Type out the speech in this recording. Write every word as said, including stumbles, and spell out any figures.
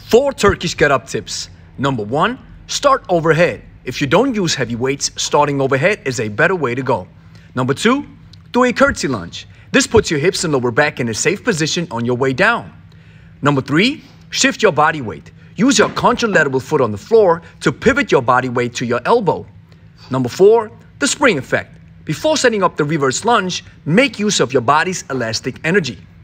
Four Turkish Get Up tips. Number one, start overhead. If you don't use heavy weights, starting overhead is a better way to go. Number two, do a curtsy lunge. This puts your hips and lower back in a safe position on your way down. Number three, shift your body weight. Use your contralateral foot on the floor to pivot your body weight to your elbow. Number four, the spring effect. Before setting up the reverse lunge, make use of your body's elastic energy.